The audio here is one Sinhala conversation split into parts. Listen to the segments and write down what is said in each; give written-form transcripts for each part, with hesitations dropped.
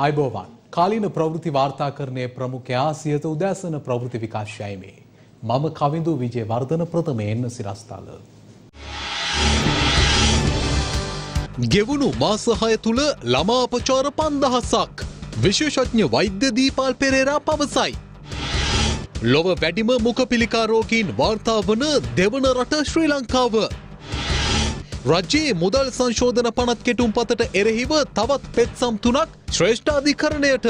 आयबोवान कालीन प्रवृत्ति वार्ताकरणे प्रमुखया सियත උදෑසන प्रवृत्ति विकासයයි මේ මම කවිඳු විජේවර්ධන ප්‍රථමයෙන් සිරස්තල ගෙවුණු මාස 6 තුල ළමා අපචාර 5000ක් විශේෂඥ වෛද්‍ය දීපාල් පෙරේරා පවසයි. ලොව වැඩිම මුඛපිලිකා රෝගීන් වාර්තා වන දෙවන රට ශ්‍රී ලංකාව. රජයේ මුදල් සංශෝධන පනත් කෙටුම්පතට එරෙහිව තවත් පෙත්සම් 3ක් ශ්‍රේෂ්ඨාධිකරණයට.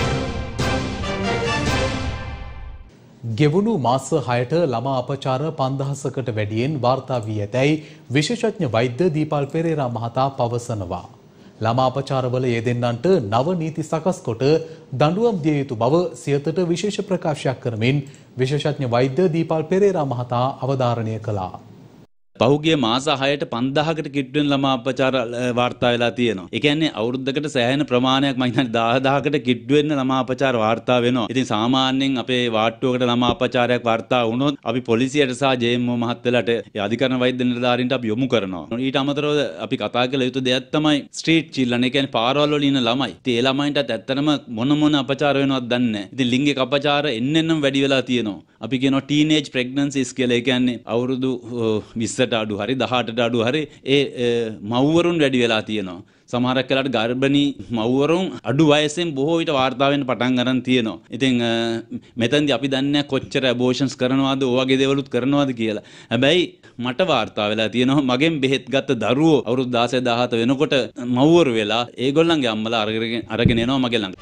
ගෙවුණු මාස 6ට ළමා අපචාර 5000කට වැඩියෙන් වාර්තා වී ඇතැයි විශේෂඥ වෛද්‍ය දීපාල් පෙරේරා මහතා පවසනවා. ළමා අපචාරවල යෙදෙන්නන්ට නව නීති සකස් කොට දඬුවම් දිය යුතු බව සියතට විශේෂ ප්‍රකාශයක් කරමින් විශේෂඥ වෛද්‍ය දීපාල් පෙරේරා මහතා අවධාරණය කළා. පහුගිය මාස 6ට 5000කට කිට්ටුවෙන් ළමා අපචාර වාර්තා වෙලා තියෙනවා. ඒ කියන්නේ අවුරුද්දකට සෑහෙන ප්‍රමාණයක් මම හිතන්නේ 10000කට කිට්ටුවෙන් ළමා අපචාර වාර්තා වෙනවා. ඉතින් සාමාන්‍යයෙන් අපේ වාට්ටුවකට ළමා අපචාරයක් වාර්තා වුණොත් අපි පොලිසියට සහ ජේඑම්ఓ මහත්තයලාට අධිකරණ වෛද්‍ය නිලධාරීන්ට අපි යොමු කරනවා. ඊට අමතරව අපි කතා කළ යුතු දෙයක් තමයි ස්ට්‍රීට් චිල්ඩ්‍රන්. ඒ කියන්නේ පාරවල් වල ඉන්න ළමයි. ඉතින් ඒ ළමයින්ටත් ඇත්තටම මොන අපචාර වෙනවද දන්නේ නැහැ. ඉතින් ලිංගික අපචාර එන්නෙන්ම වැඩි වෙලා තියෙනවා. අපි කියනවා ටීනේජ් ප්‍රෙග්නන්සිස් කියලා. ඒ කියන්නේ අවුරුදු 20 අඩු හරි 18ට අඩු හරි ඒ මව්වරුන් වැඩි වෙලා තියෙනවා. සමහරක් වෙලාවට ගර්භණී මව්වරුන් අඩු වයසෙන් බොහෝ විට වාර්තා වෙන්න පටන් ගන්න තියෙනවා. ඉතින් මෙතෙන්දී අපි දන්නේ කොච්චර ඇබෝෂන්ස් කරනවද, ඔය වගේ දේවලුත් කරනවද කියලා. හැබැයි මට වාර්තා වෙලා තියෙනවා මගෙන් බෙහෙත් ගත්ත දරුවෝ අවුරුදු 16 17 වෙනකොට මව්වරු වෙලා ඒගොල්ලන්ගේ අම්මලා අරගෙන එනවා මගේ ළඟ.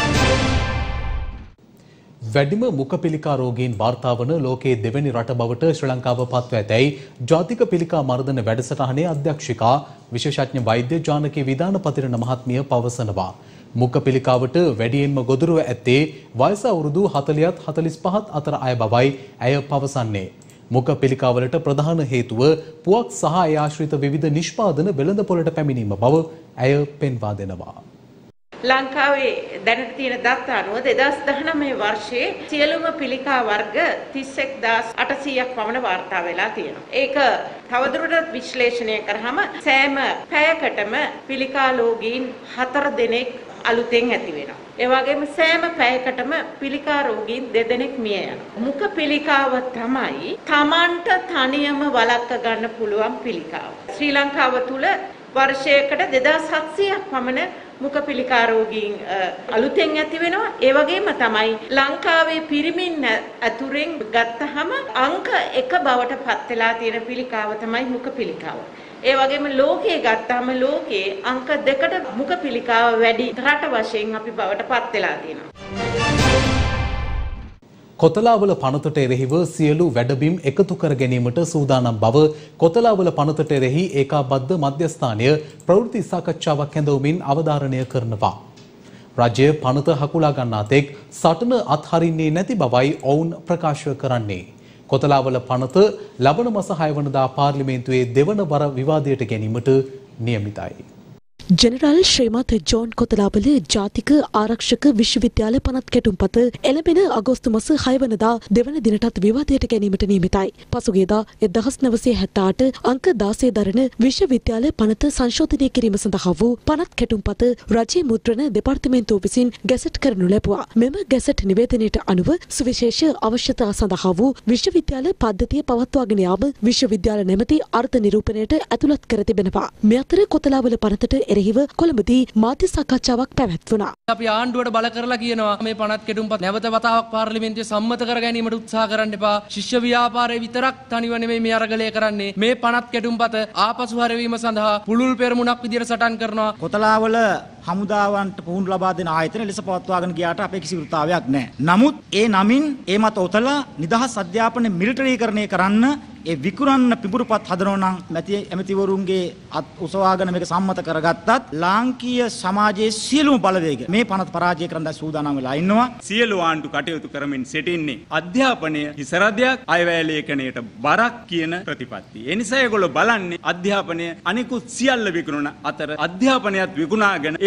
වැඩිම මුඛපිලිකා රෝගීන් වාර්තා වන ලෝකයේ දෙවැනි රට බවට ශ්‍රී ලංකාව පත්ව ඇතැයි ජාතික පිළිකා මර්දන වැඩසටහනේ අධ්‍යක්ෂිකා විශේෂඥ වෛද්‍ය ජානකී විධානපතිරණ මහත්මිය පවසනවා. මුඛපිලිකාවට වැඩියෙන්ම ගොදුරුව ඇත්තේ වයස අවුරුදු 40ත් 45ත් අතර අය බවයි ඇය පවසන්නේ. මුඛපිලිකාවලට ප්‍රධාන හේතුව පුවක් සහ ඒ ආශ්‍රිත විවිධ නිෂ්පාදන වෙළඳපොළට පැමිණීම බව ඇය පෙන්වා දෙනවා. ලංකාවේ දැනට තියෙන දත්ත අනුව 2019 වර්ෂයේ සියලුම පිළිකා වර්ග 31800ක් පමණ වාර්තා වෙලා තියෙනවා. ඒක තවදුරටත් විශ්ලේෂණය කරාම සෑම පැයකටම පිළිකා රෝගීන් 4 දෙනෙක් අලුතෙන් ඇති වෙනවා. ඒ වගේම සෑම පැයකටම පිළිකා රෝගීන් 2 දෙනෙක් මිය යනවා. මුඛ පිළිකාව තමයි Tamanට තනියම වළක්ව ගන්න පුළුවන් පිළිකාව. ශ්‍රී ලංකාව තුල වර්ෂයකට 2700ක් පමණ මුඛ පිළිකා රෝගීන් අලුතෙන් ඇති වෙනවා. ඒ වගේම තමයි ලංකාවේ පිරිමින් අතුරෙන් ගත්තහම අංක 1 බවට පත් වෙලා තියෙන පිළිකාව තමයි මුඛ පිළිකාව. ඒ වගේම ලෝකයේ ගත්තාම ලෝකයේ අංක 2ට මුඛ පිළිකාව වැඩි රට වශයෙන් අපි බවට පත් වෙලා තියෙනවා. කොතලාවල පනතට එරෙහිව සියලු වැඩබිම් එකතු කර ගැනීමට සූදානම් බව කොතලාවල පනතට එරෙහි ඒකාබද්ධ මධ්‍යස්ථානය ප්‍රවෘත්ති සාකච්ඡාවක් ඇඳවමින් අවධාරණය කරනවා. රජය පනත හකුලා ගන්නා තෙක් සටන අත්හරින්නේ නැති බවයි ඔවුන් ප්‍රකාශ කරන්නේ. කොතලාවල පනත ලබන මාස 6 වනදා පාර්ලිමේන්තුවේ දෙවන වර විවාදයට ගැනීමට නියමිතයි. ජෙනරාල් ශ්‍රීමත් ජෝන් කොතලාවල ජාතික ආරක්ෂක විශ්වවිද්‍යාල පනත් කෙටුම්පත එළඹෙන අගෝස්තු මාස 6 වනදා දෙවන දිනටත් විවාදයට ගැනීමට නියමිතයි. පසුගියදා 1978 අංක 16 දරන විශ්වවිද්‍යාල පනත සංශෝධනය කිරීම සඳහා වූ පනත් කෙටුම්පත රජයේ මුද්‍රණ දෙපාර්තමේන්තුව විසින් ගැසට් කරනු ලැබුවා. මෙම ගැසට් නිවේදනයට අනුව සුවිශේෂ අවශ්‍යතා සඳහා වූ විශ්වවිද්‍යාල පද්ධතිය පවත්වාගෙන යාම විශ්වවිද්‍යාල නැමැති අර්ථ නිරූපණයට ඇතුළත් කර තිබෙනවා. මේ අතර කොතලාවල පනතට එරෙහිව කොළඹදී මාධ්‍ය සාකච්ඡාවක් පැවැත්වුණා. අපි ආණ්ඩුවට බල කරලා කියනවා මේ පනත් කෙටුම්පත් නැවත වතාවක් පාර්ලිමේන්තුවේ සම්මත කර ගැනීමට උත්සාහ කරන්න එපා. ශිෂ්‍ය ව්‍යාපාරයේ විතරක් තනිව නෙමෙයි මේ අරගලය කරන්නේ. මේ පනත් කෙටුම්පත ආපසු හැරවීම සඳහා පුළුල් පෙරමුණක් විදියට සටන් කරනවා. කොතලාවල හමුදාවන්ට පුහුණු ලබා දෙන ආයතන ලෙස පවත්වාගෙන ගියාට අපේ කිසි වෘතාවයක් නැහැ. නමුත් ඒ නමින් ඒ මත ඔතලා නිදහස් අධ්‍යාපන මිලිටරීකරණය කරන්න ඒ විකුරන්න පිඹුරුපත් හදනවා නම් ඇමතිවරුන්ගේ උසවාගෙන මේක සම්මත කරගත්තත් ලාංකීය සමාජයේ සියලුම බලවේග මේ පනත පරාජය කරන්න සූදානම් වෙලා ඉන්නවා. සියලු ආණ්ඩු කටයුතු කරමින් සිටින්නේ අධ්‍යාපනය හිසරදයක් අයවැය ලේඛනයට බරක් කියන ප්‍රතිපත්තිය. ඒ නිසා ඒගොල්ලෝ බලන්නේ අධ්‍යාපනය අනිකුත් සියල්ල විකුණන අතර අධ්‍යාපනයත් විකුණාගෙන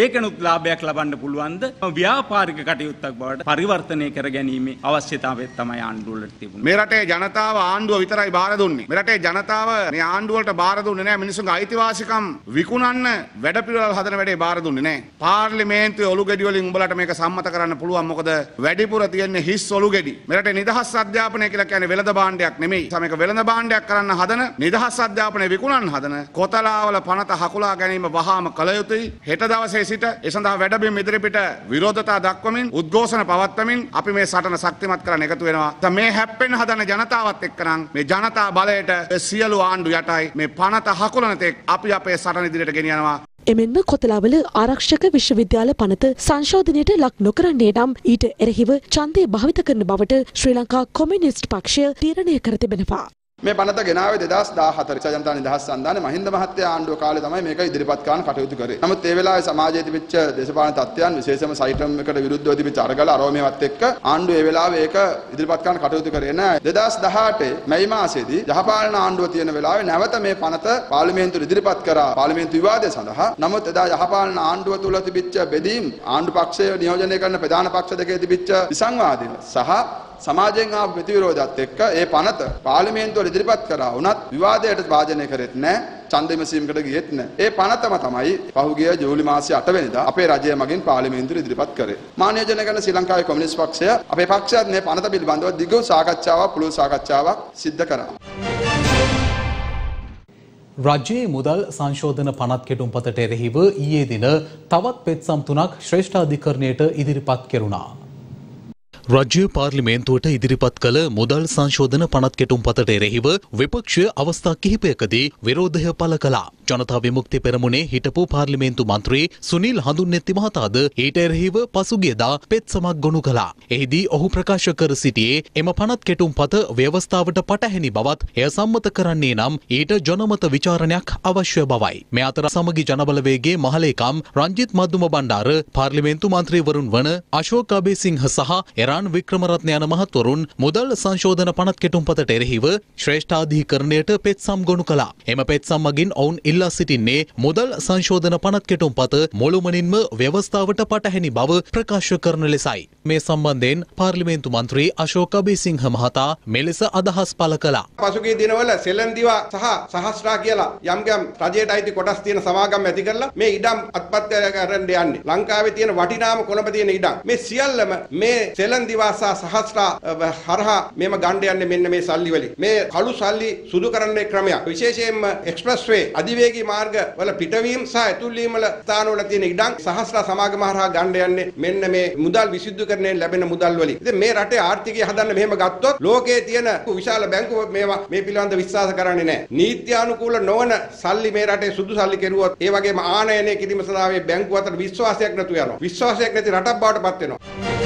ඒකනුත් ලාභයක් ලබන්න පුළුවන්ද ව්‍යාපාරික කටයුත්තක් බවට පරිවර්තනය කර ගැනීමේ අවශ්‍යතාවය තමයි ආණ්ඩුව වලට තිබුණේ. මේ රටේ ජනතාව ආණ්ඩුව විතරයි බාර දුන්නේ. මේ රටේ ජනතාව මේ ආණ්ඩුව වලට බාර දුන්නේ නැහැ. මිනිස්සුන්ගේ අයිතිවාසිකම් විකුණන්න වැඩපිළිවෙල හදන වැඩේ බාර දුන්නේ නැහැ. පාර්ලිමේන්තුවේ ඔලු ගෙඩි වලින් උඹලට මේක සම්මත කරන්න පුළුවන්. මොකද වැඩිපුර තියෙන්නේ හිස් ඔලු ගෙඩි. මේ රටේ නිදහස් අධ්‍යාපනය කියලා කියන්නේ වෙළඳ භාණ්ඩයක් නෙමෙයි. මේක වෙළඳ භාණ්ඩයක් කරන්න හදන නිදහස් අධ්‍යාපනය විකුණන්න හදන කොතලාවල පනත හකුලා ගැනීම වහාම කළ යුතුයි. හෙට දවසේ සිට ඒ සඳහා වැඩබිම් ඉදිරිපිට විරෝධතා දක්වමින් උද්ඝෝෂණ පවත්වමින් අපි මේ සටන ශක්තිමත් කරන්න එකතු වෙනවා. මේ හැප්පෙන්න හදන ජනතාවත් එක්කනම් මේ ජනතා බලයට සියලු ආණ්ඩු යටයි. මේ පනත හකුලන තෙක් අපි අපේ සටන ඉදිරියට ගෙනියනවා. එමෙන්ම කොතලාවල ආරක්ෂක විශ්වවිද්‍යාල පනත සංශෝධනයට ලක් නොකරන්නේ නම් ඊට එරෙහිව ඡන්දය භාවිත කරන බවට ශ්‍රී ලංකා කොමියුනිස්ට් පක්ෂය තීරණය කර තිබෙනවා. මේ පනත ගෙනාවේ 2014 ජනතා නිදහස් සන්ධානයේ මහින්ද මහත්තයා ආණ්ඩුව කාලේ තමයි මේක ඉදිරිපත් කරන්න කටයුතු කරේ. නමුත් ඒ වෙලාවේ සමාජයේ තිබිච්ච දේශපාලන තත්ත්වයන් විශේෂයෙන්ම සයිටම් එකට විරුද්ධව තිබිච්ච අරගල අරෝමේවත් එක්ක ආණ්ඩුව ඒ වෙලාවේ ඒක ඉදිරිපත් කරන්න කටයුතු කරේ නැහැ. 2018 මැයි මාසයේදී යහපාලන ආණ්ඩුව තියෙන වෙලාවේ නැවත මේ පනත පාර්ලිමේන්තුවට ඉදිරිපත් කරා පාර්ලිමේන්තු විවාදය සඳහා. නමුත් එදා යහපාලන ආණ්ඩුව තුල තිබිච්ච බෙදීම් ආණ්ඩු පක්ෂය නියෝජනය කරන ප්‍රධාන පක්ෂ දෙකේ තිබිච්ච විසංවාදය සහ සමාජයෙන් ආපු ප්‍රතිවිරෝධයත් එක්ක ඒ පනත පාර්ලිමේන්තුවට ඉදිරිපත් කරා වුණත් විවාදයට භාජනය කරෙත් නැහැ. ඡන්ද විමසීමකට ගියෙත් නැහැ. ඒ පනතම තමයි පහුගිය ජූලි මාසයේ 8 වෙනිදා අපේ රජය මගින් පාර්ලිමේන්තුවට ඉදිරිපත් කරේ. මා නියෝජනය කරන ශ්‍රී ලංකාවේ කොමියුනිස්ට් පක්ෂය අපේ පක්ෂයත් මේ පනත පිළිබඳව දිගු සාකච්ඡාවක් පුළුල් සාකච්ඡාවක් සිද්ධ කරා. රජයේ මුදල් සංශෝධන පනත් කෙටුම්පතට එරෙහිව ඊයේ දින තවත් පෙත්සම් 3ක් ශ්‍රේෂ්ඨාධිකරණයට ඉදිරිපත් කෙරුණා. රජ්‍ය පාර්ලිමේන්තුවට ඉදිරිපත් කළ මුදල් සංශෝධන පනත් කෙටුම්පතට එරෙහිව විපක්ෂය අවස්ථා කිහිපයකදී විරෝධය පළ කළා. ජනතා විමුක්ති පෙරමුණේ හිටපු පාර්ලිමේන්තු මන්ත්‍රී සුනිල් හඳුන්නෙත්ති මහතාද ඊට එරෙහිව පසුගියදා පෙත්සමක් ගොනු කළා. එහිදී ඔහු ප්‍රකාශ කර සිටියේ එම පනත් කෙටුම්පත ව්‍යවස්ථාවට පටහැනි බවත් එය සම්මත කරන්නේ නම් ඊට ජනමත විචාරණයක් අවශ්‍ය බවයි. මේ අතර සමගි ජනබලවේගයේ මහලේකම් රංජිත් මද්දුම බණ්ඩාර පාර්ලිමේන්තු මන්ත්‍රීවරුන් වන අශෝක් අබේසිංහ සහ එරාන් වික්‍රමරත්න යන මහත්වරුන් මුදල් සංශෝධන පනත් කෙටුම්පතට එරෙහිව ශ්‍රේෂ්ඨාධිකරණයට පෙත්සම් ගොනු කළා. එම පෙත්සම් මගින් ඔවුන් ඉල්ලා සිටින්නේ මුදල් සංශෝධන පනත් කෙටුම්පත මුළුමනින්ම ව්‍යවස්ථාවට පටහැනි බව ප්‍රකාශ කරන ලෙසයි. මේ සම්බන්ධයෙන් පාර්ලිමේන්තු මන්ත්‍රී අශෝක් අබේසිංහ මහතා මෙලෙස අදහස් පළ කළා. පසුගිය දිනවල සෙලන්දිවා සහ සහස්රා කියලා යම් රජයට අයිති කොටස් තියෙන සමාගම් ඇති කරලා මේ ඉඩම් අත්පත් කරන්න යන්නේ. ලංකාවේ තියෙන වටිනාම කොළඹ තියෙන ඉඩම් මේ සියල්ලම මේ සෙලන්දිවා සහ සහස්රා හරහා මේම ගණ්ඩ යන්නේ මෙන්න මේ සල්ලි වලින්. මේ කළු සල්ලි සුදු කරන්න ක්‍රමයක්. විශේෂයෙන්ම එක්ස්ප්‍රස් වේ අධිවේගී මාර්ග වල පිටවීම සහ ඇතුල්වීම වල ස්ථානවල තියෙන ඉඩම් සහස්රා සමාගම හරහා ගණ්ඩ යන්නේ මෙන්න මේ මුදල් විසුද්ධිකරණයෙන් ලැබෙන මුදල් වලින්. ඉතින් මේ රටේ ආර්ථිකය හදන්න මෙහෙම ගත්තොත් ලෝකයේ තියෙන විශාල බැංකුව මේවා මේ පිළිබඳ විශ්වාස කරන්නේ නැහැ. නීත්‍යානුකූල නොවන සල්ලි මේ රටේ සුදු සල්ලි කෙරුවොත් ඒ වගේම ආනයනය කිරීම සඳහා මේ බැංකුව අතර විශ්වාසයක් නැතුව යනවා. විශ්වාසයක් නැති රටක් බවට පත් වෙනවා.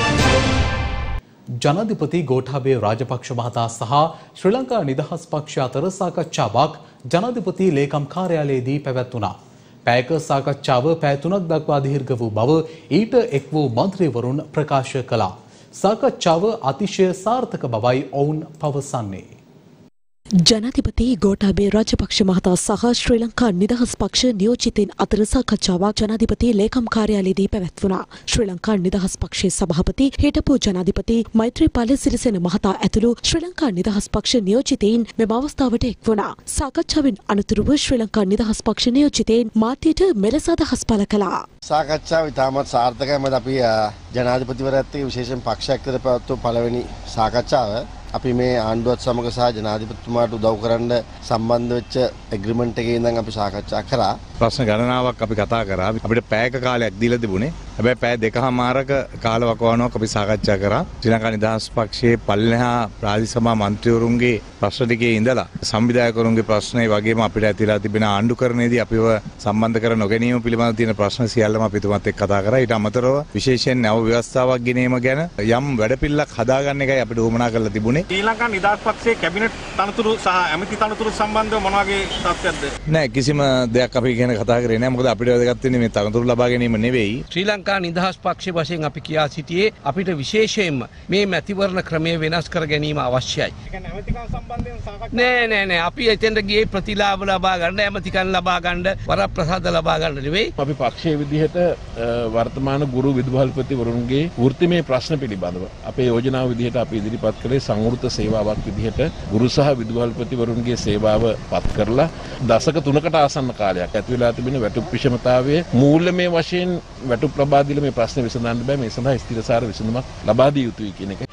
ජනාධිපති ගෝඨාභය රාජපක්ෂ මහතා සහ ශ්‍රී ලංකා නිදහස් පක්ෂ අතර සාකච්ඡාවක් ජනාධිපති ලේකම් කාර්යාලයේදී පැවැත්වුණා. පැයක සාකච්ඡාව පැය 3ක් දක්වා දීර්ඝ වූ බව ඊට එක් වූ මන්ත්‍රීවරුන් ප්‍රකාශ කළා. සාකච්ඡාව අතිශය සාර්ථක බවයි ඔවුන් පවසන්නේ. ජනාධිපති ගෝඨාභය රාජපක්ෂ මහතා සහ ශ්‍රී ලංකා නිදහස් පක්ෂ නියෝජිතයින් අතර සාකච්ඡාවක් ජනාධිපති ලේකම් කාර්යාලයේදී පැවැත්වුණා. ශ්‍රී ලංකා නිදහස් පක්ෂයේ සභාපති හිටපු ජනාධිපති මෛත්‍රීපාල සිරිසේන මහතා ඇතුළු ශ්‍රී ලංකා නිදහස් පක්ෂ නියෝජිතයින් මෙම අවස්ථාවට එක් වුණා. සාකච්ඡාවෙන් අනතුරුව ශ්‍රී ලංකා නිදහස් පක්ෂ නියෝජිතයින් මාධ්‍යයට මෙලෙස අදහස් පළ කළා. සාකච්ඡාව ඉතාමත් සාර්ථකයි. මොකද අපි ජනාධිපතිවරයාත් එක්ක විශේෂයෙන් පක්ෂයක් අතර පැවැත්වූ පළවෙනි සාකච්ඡාව අපි මේ ආණ්ඩුවත් සමග සහ ජනාධිපතිතුමාට උදව් කරන්න සම්බන්ධ වෙච්ච ඇග්‍රීමන්ට් එකේ ඉඳන් අපි සාකච්ඡා කරා. ප්‍රශ්න ගණනාවක් අපි කතා කරා. අපිට පැයක කාලයක් දීලා තිබුණේ. හැබැයි පැය දෙකමාරක කාලවකවානුවක් අපි සාකච්ඡා කරා. ශ්‍රී ලංකා නිදහස් පක්ෂයේ පල්ලෙහා රාජ්‍ය සභා මන්ත්‍රීවරුන්ගේ ප්‍රශ්න ටිකේ ඉඳලා සංවිධායකවරුන්ගේ ප්‍රශ්න ඒ වගේම අපිට ඇතිලා තිබෙන ආණ්ඩුකරණයේදී අපිව සම්බන්ධ කර නොගැනීම පිළිබඳව තියෙන ප්‍රශ්න සියල්ලම අපි තුමත් එක්ක කතා කරා. ඊට අමතරව විශේෂයෙන් නව ව්‍යවස්ථාවක් ගෙනීම ගැන යම් වැඩපිළිවෙලක් හදාගන්න එකයි අපිට උවමනා කරලා තිබුණේ. ශ්‍රී ලංකා නිදහස් පක්ෂයේ කැබිනට් තනතුරු සහ ඇමති තනතුරු සම්බන්ධව මොන වගේ තත්ත්වයක්ද? නෑ කිසිම දෙයක් අපි ගැන කතා කරේ නෑ. මොකද අපිට වැදගත් වෙන්නේ මේ තනතුරු ලබා ගැනීම නෙවෙයි. ශ්‍රී ලංකා ලංකා නිදහස් පක්ෂ වශයෙන් අපි කියා සිටියේ අපිට විශේෂයෙන්ම මේ මැතිවරණ ක්‍රමය වෙනස් කර ගැනීම අවශ්‍යයි. නෑ අපි එතෙන්ට ගියේ ප්‍රතිලාභ ලබා ගන්න, ඇමතිකම් ලබා ගන්න, වරප්‍රසාද ලබා ගන්න නෙවෙයි. අපි පක්ෂයේ විදිහට වර්තමාන ගුරු විදුහල්පතිවරුන්ගේ වෘත්තිමය ප්‍රශ්න පිළිබඳව අපේ යෝජනාව විදිහට අපි ඉදිරිපත් කළේ සංවෘත සේවාවක් විදිහට ගුරු සහ විදුහල්පතිවරුන්ගේ සේවාව පත් කරලා දශක 3කට ආසන්න කාලයක් ඇති වෙලා තිබෙන වැටුප් විෂමතාවයේ මූල්‍යමය වශයෙන් වැටුප් ලබා දීලා මේ ප්‍රශ්නේ විසඳන්න බෑ. මේ සඳහා ස්ථිරසාර විසඳුමක් ලබා දිය යුතුයි කියන එක.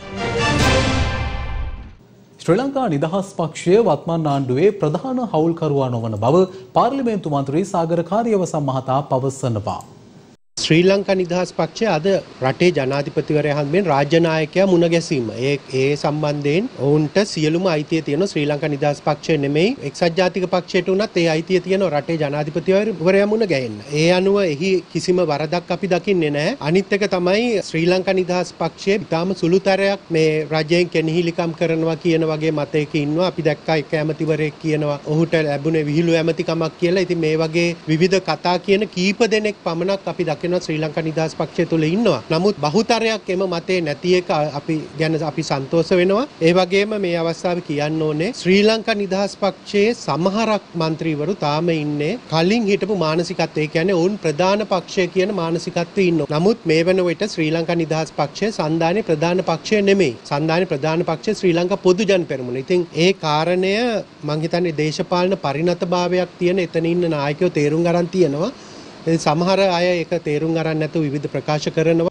ශ්‍රී ලංකා නිදහස් පක්ෂය වත්මන් ආණ්ඩුවේ ප්‍රධාන හවුල්කරුවා නොවන බව පාර්ලිමේන්තු මන්ත්‍රී සාගර කාර්යවසම් මහතා පවසනවා. ශ්‍රී ලංකා නිදහස් පක්ෂය අද රටේ ජනාධිපතිවරයා හම්බෙන් රාජ්‍ය 나යකයා මුණ ගැසීම. ඒ සම්බන්ධයෙන් ඔවුන්ට සියලුම අයිතිය තියෙන ශ්‍රී ලංකා නිදහස් පක්ෂය නෙමෙයි එක්සත් ජාතික පක්ෂයට උනත් ඒ අයිතිය තියෙන රටේ ජනාධිපතිවරයා මුණ ගැහෙන්න. ඒ අනුව එහි කිසිම වරදක් අපි දකින්නේ නැහැ. අනිත් එක තමයි ශ්‍රී ලංකා නිදහස් පක්ෂය ඊටාම සුළුතරයක් මේ රජයෙන් කෙනෙහිලිකම් කරනවා කියන වගේ මතයක ඉන්නවා. අපි දැක්කා එක ඇමතිවරයෙක් කියනවා ඔහුට ලැබුණේ විහිළු ඇමතිකමක් කියලා. ඉතින් මේ වගේ විවිධ කතා කියන කීප දෙනෙක් පමණක් අපි දකිනවා ශ්‍රී ලංකා නිදහස් පක්ෂය තුල ඉන්නවා. නමුත් බහුතරයක් එම මතේ නැති එක අපි ගැන අපි සන්තෝෂ වෙනවා. ඒ වගේම මේ අවස්ථාවේ කියන්න ඕනේ ශ්‍රී ලංකා නිදහස් පක්ෂයේ සමහරක් മന്ത്രിවරු තාම ඉන්නේ කලින් හිටපු මානසිකත්වය. ඒ කියන්නේ ඔවුන් ප්‍රධාන පක්ෂය කියන මානසිකත්වයේ ඉන්නවා. නමුත් මේ වෙන විට ශ්‍රී ලංකා නිදහස් පක්ෂය සන්ධානයේ ප්‍රධාන පක්ෂය නෙමෙයි. සන්ධානයේ ප්‍රධාන පක්ෂය ශ්‍රී ලංකා පොදු ජන පෙරමුණ. ඉතින් ඒ කාරණය මම හිතන්නේ දේශපාලන පරිණතභාවයක් තියෙන එතන ඉන්න නායකයෝ තේරුම් ගන්න තියෙනවා. සමහර අය ඒක තේරුම් ගන්න නැතුව විවිධ ප්‍රකාශ කරනවා.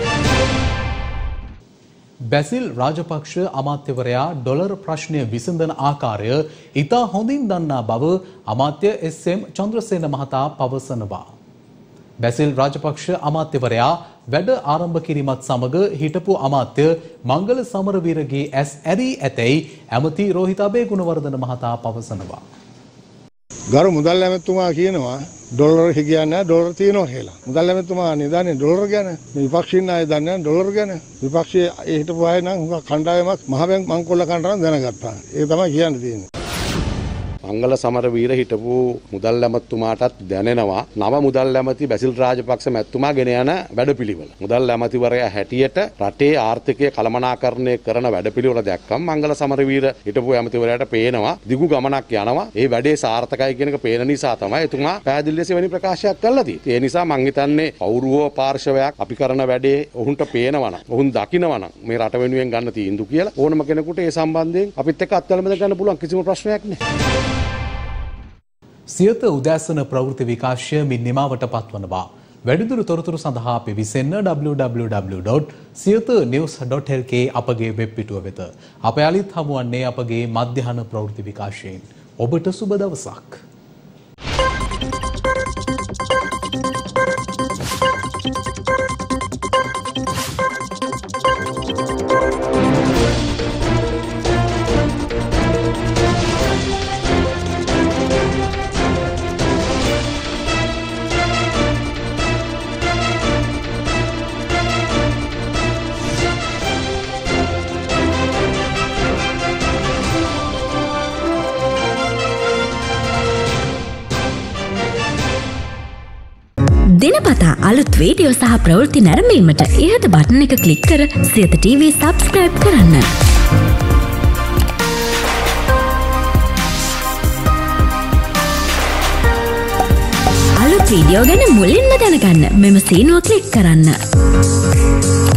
බැසිල් රාජපක්ෂ අමාත්‍යවරයා ඩොලර් ප්‍රශ්නය විසඳන ආකාරය ඉතා හොඳින් දන්නා බව අමාත්‍ය එස්.එම්. චන්ද්‍රසේන මහතා පවසනවා. බැසිල් රාජපක්ෂ අමාත්‍යවරයා වැඩ ආරම්භ කිරීමත් සමග හිටපු අමාත්‍ය මංගල සමරවීරගේ ඇස් ඇරී ඇතැයි ඇමති රෝහිත අබේගුණවර්ධන මහතා පවසනවා. ගරු මුදල් ඇමතුමා කියනවා ඩොලර් කියන්නේ ඩොලර් තියෙනවා කියලා. මුදල් ඇමතුමා නිදානේ ඩොලර් ගැන. මේ විපක්ෂින් අය දන්නේ ඩොලර් ගැන. විපක්ෂයේ හිටපු අය නම් හුඟක් කණ්ඩායමක් මහ බැංක මංකොල්ල කණ්ඩායම දැනගත්තා. ඒක තමයි කියන්න තියෙන්නේ. මංගල සමරවීර හිටපු මුදල් ඇමතුමාටත් දැනෙනවා නව මුදල් ඇමති බැසිල් රාජපක්ෂ මැතිතුමා ගෙන යන වැඩපිළිවෙල. මුදල් ඇමතිවරයා හැටියට රටේ ආර්ථිකය කළමනාකරණය කරන වැඩපිළිවෙල දැක්කම මංගල සමරවීර හිටපු ඇමතිවරයාට පේනවා දිගු ගමනක් යනවා. ඒ වැඩේ සාර්ථකයි කියන එක පේන නිසා තමයි එතුමා පැහැදිලි ලෙස වෙනි ප්‍රකාශයක් කළා තියෙන්නේ. ඒ නිසා මං හිතන්නේ කවුරුව පාර්ශවයක් අපි කරන වැඩේ ඔවුන්ට පේනවනම් ඔවුන් දකින්නවනම් මේ රට වෙනුවෙන් ගන්න තීන්දුව කියලා ඕනම කෙනෙකුට ඒ සම්බන්ධයෙන් අපිත් එක්ක අත්වලමද ගන්න පුළුවන් කිසිම ප්‍රශ්නයක් නැහැ. සියත උදෑසන ප්‍රවෘත්ති විකාශය මින් නිමාවට පත්වනවා. වැඩිදුර තොරතුරු සඳහා පිවිසෙන්න www.siyathanews.lk අපගේ වෙබ් පිටුව වෙත. අප යලිත් හමුවන්නේ අපගේ මධ්‍යහන ප්‍රවෘත්ති විකාශයෙන්. ඔබට සුබ දවසක්. දිනපතා අලුත් වීඩියෝ සහ ප්‍රවෘත්ති නැරඹීමට ඉහත බටන් එක ක්ලික් කර සියත TV සබ්ස්ක්‍රයිබ් කරන්න. අලුත් වීඩියෝ ගැන මුලින්ම දැනගන්න මෙම සීනුව ක්ලික් කරන්න.